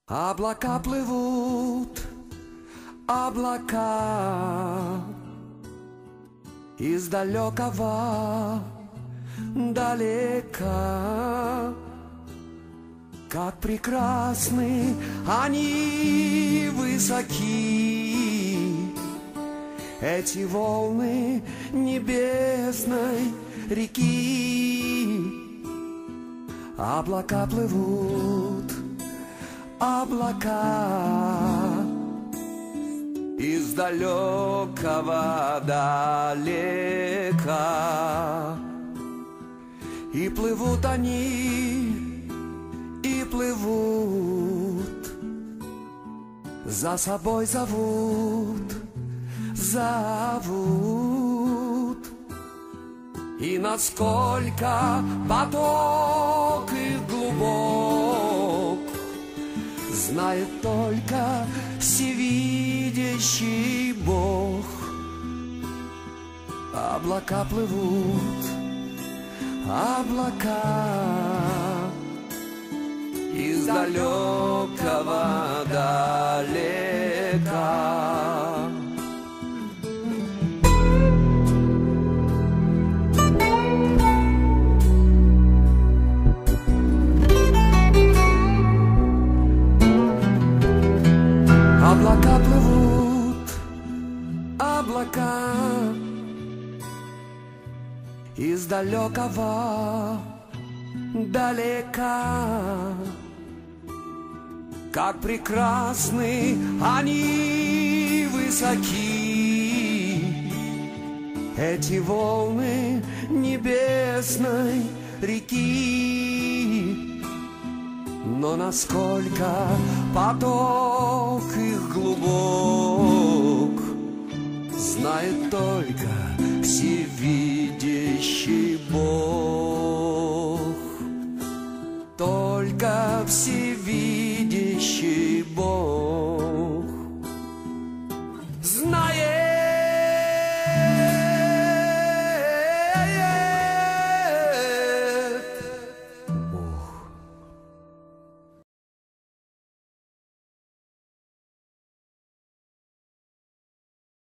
Облака плывут, облака из далекого далека. Как прекрасны они высоки, эти волны небесной реки. Облака плывут, облака из далекого далека. И плывут они, и плывут, за собой зовут, зовут. И насколько поток их глубок, знает только всевидящий Бог. Облака плывут, облака из далекого далека. Облака плывут, облака из далекого далека. Как прекрасны они высоки, эти волны небесной реки. Но насколько поток их глубок, знает только всевидящий Бог. Только всевидящий